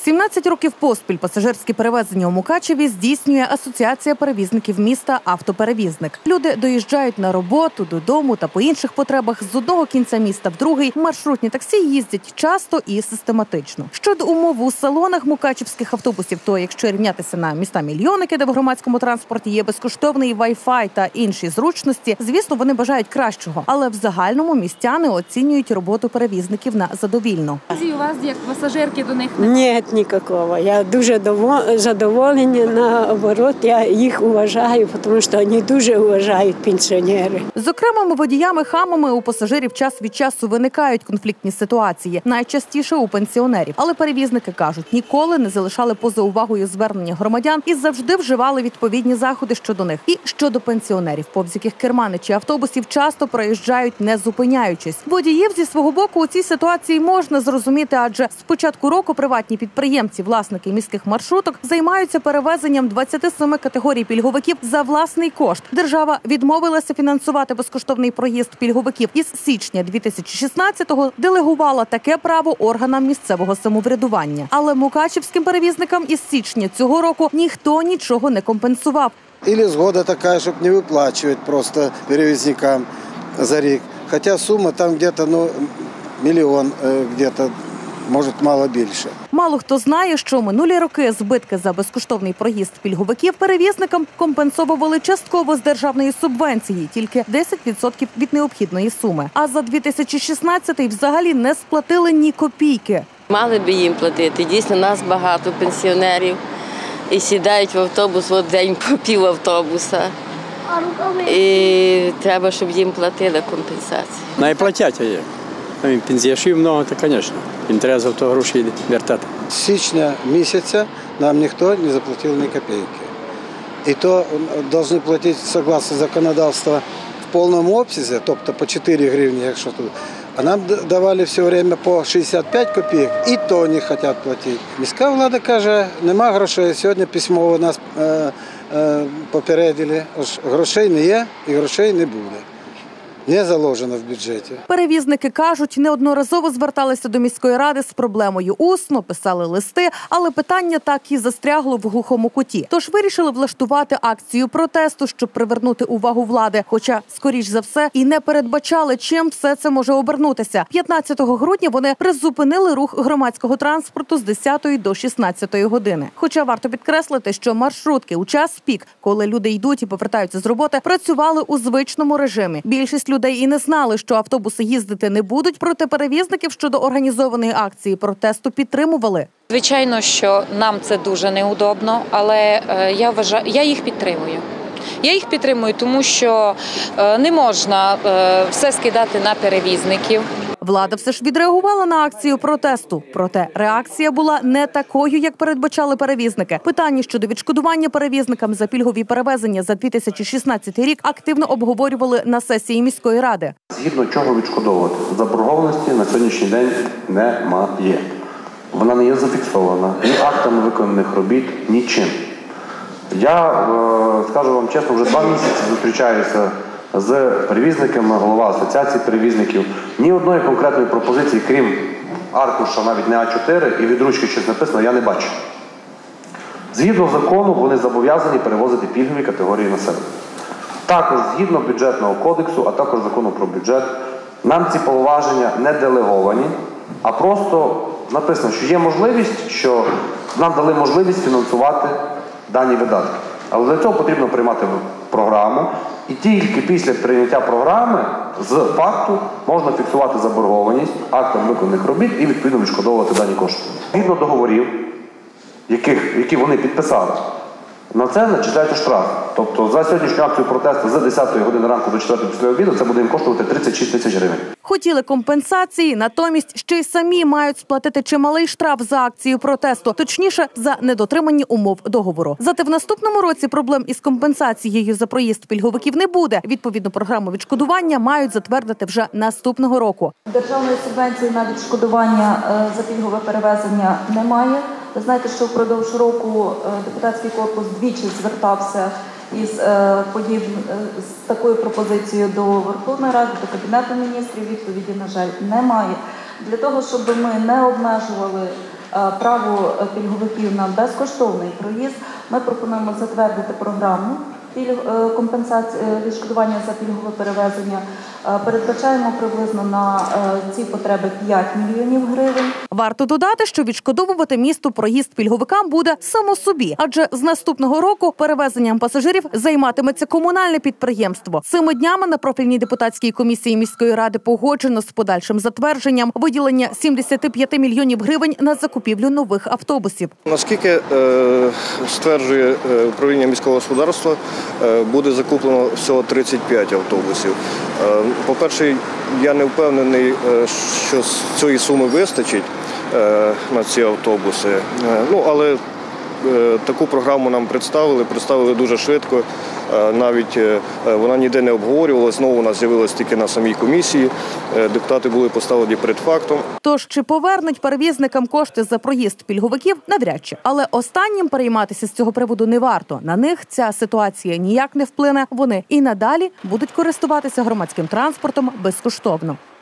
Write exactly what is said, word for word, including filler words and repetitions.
сімнадцять років поспіль пасажирські перевезення у Мукачеві здійснює Асоціація перевізників міста «Автоперевізник». Люди доїжджають на роботу, додому та по інших потребах з одного кінця міста в другий. Маршрутні таксі їздять часто і систематично. Щодо умов у салонах мукачевських автобусів, то якщо рівнятися на міста-мільйонники, де в громадському транспорті є безкоштовний вай-фай та інші зручності, звісно, вони бажають кращого. Але в загальному містяни оцінюють роботу перевізників на задовільно. У вас як пасажирки до них Ні, ніякого. Я дуже задоволена, наоборот, я їх вважаю, тому що вони дуже вважають пенсіонери. З окремими водіями-хамами у пасажирів час від часу виникають конфліктні ситуації, найчастіше у пенсіонерів. Але перевізники кажуть, ніколи не залишали поза увагою звернення громадян і завжди вживали відповідні заходи щодо них. І щодо пенсіонерів, повз яких керманичі автобусів часто проїжджають не зупиняючись. Водіїв зі свого боку у цій ситуації можна зрозуміти, адже з початку року приватні підприємці, власники міських маршруток, займаються перевезенням двадцяти семи категорій пільговиків за власний кошт. Держава відмовилася фінансувати безкоштовний проїзд пільговиків. Із січня дві тисячі шістнадцятого делегувала таке право органам місцевого самоврядування. Але мукачевським перевізникам із січня цього року ніхто нічого не компенсував. Или згода така, щоб не виплачувати просто перевізникам за рік. Хоча сума там где-то, ну, мільйон, где-то, може, мало більше. Мало хто знає, що минулі роки збитки за безкоштовний проїзд пільговиків перевізникам компенсовували частково з державної субвенції, тільки десять відсотків від необхідної суми. А за дві тисячі шістнадцятий взагалі не сплатили ні копійки. Мали би їм платити. Дійсно, нас багато пенсіонерів і сідають в автобус в день по пів автобуса. І треба, щоб їм платили компенсацію. Найплатять є. Пенсіонерів багато, то, звісно. Їм треба за то гроші вертати. З січня місяця нам ніхто не заплатив ні копійки. І то повинні платити, согласно законодавства, в повному обсязі, тобто по чотири гривні, якщо тут. А нам давали все время по шістдесят п'ять копійок, і то не хочуть платити. Міська влада каже, нема грошей. Сьогодні письмово нас е, е, попередили, що грошей не є і грошей не буде. Не заложено в бюджеті. Перевізники кажуть, неодноразово зверталися до міської ради з проблемою усно, писали листи, але питання так і застрягло в глухому куті. Тож вирішили влаштувати акцію протесту, щоб привернути увагу влади. Хоча, скоріш за все, і не передбачали, чим все це може обернутися. п'ятнадцятого грудня вони призупинили рух громадського транспорту з десятої до шістнадцятої години. Хоча варто підкреслити, що маршрутки у час пік, коли люди йдуть і повертаються з роботи, працювали у звичному режимі. Більшість людей і не знали, що автобуси їздити не будуть, проте перевізників щодо організованої акції протесту підтримували. Звичайно, що нам це дуже неудобно, але я вважаю, я їх підтримую. Я їх підтримую, тому що не можна все скидати на перевізників. Влада все ж відреагувала на акцію протесту. Проте реакція була не такою, як передбачали перевізники. Питання щодо відшкодування перевізникам за пільгові перевезення за дві тисячі шістнадцятий рік активно обговорювали на сесії міської ради. Згідно чого відшкодовувати? Заборгованості на сьогоднішній день немає. Вона не є зафіксована ні актами виконаних робіт, нічим. Я, скажу вам чесно, вже два місяці зустрічаюся з перевізниками, голова асоціації перевізників. Ні одної конкретної пропозиції, крім аркуша, навіть не а чотири, і від ручки щось написано, я не бачу. Згідно закону, вони зобов'язані перевозити пільгові категорії населення. Також згідно бюджетного кодексу, а також закону про бюджет, нам ці повноваження не делеговані, а просто написано, що є можливість, що нам дали можливість фінансувати дані видатки. Але для цього потрібно приймати програму, і тільки після прийняття програми з факту можна фіксувати заборгованість актом виконаних робіт і відповідно відшкодовувати дані кошти. Згідно договорів, яких, які вони підписали, на це начисляється штраф. Тобто за сьогоднішню акцію протесту з десятої години ранку до четвертої після обіду це буде їм коштувати тридцять шість тисяч гривень. Хотіли компенсації, натомість ще й самі мають сплатити чималий штраф за акцію протесту, точніше, за недотримані умов договору. Зате в наступному році проблем із компенсацією за проїзд пільговиків не буде. Відповідну програму відшкодування мають затвердити вже наступного року. Державної субвенції на відшкодування за пільгове перевезення немає. Ви знаєте, що впродовж року депутатський корпус двічі звертався із, подіб... з такою пропозицією до Верховної Ради, до Кабінету міністрів. Відповіді, на жаль, немає. Для того, щоб ми не обмежували право пільговиків на безкоштовний проїзд, ми пропонуємо затвердити програму компенсації відшкодування за пільгове перевезення. Передбачаємо приблизно на ці потреби п'ять мільйонів гривень. Варто додати, що відшкодовувати місту проїзд пільговикам буде само собі, адже з наступного року перевезенням пасажирів займатиметься комунальне підприємство. Цими днями на профільній депутатській комісії міської ради погоджено з подальшим затвердженням виділення сімдесят п'ять мільйонів гривень на закупівлю нових автобусів. Наскільки е, стверджує управління міського господарства, е, буде закуплено всього тридцять п'ять автобусів. Е, по-перше, я не впевнений, що з цієї суми вистачить е, на ці автобуси. Е, ну, але е, таку програму нам представили, представили дуже швидко. Е, навіть е, вона ніде не обговорювалася, знову вона з'явилася тільки на самій комісії. Е, депутати були поставлені перед фактом. Тож, чи повернуть перевізникам кошти за проїзд пільговиків, навряд чи. Але останнім перейматися з цього приводу не варто. На них ця ситуація ніяк не вплине. Вони і надалі будуть користуватися громадським транспортом безкоштовно.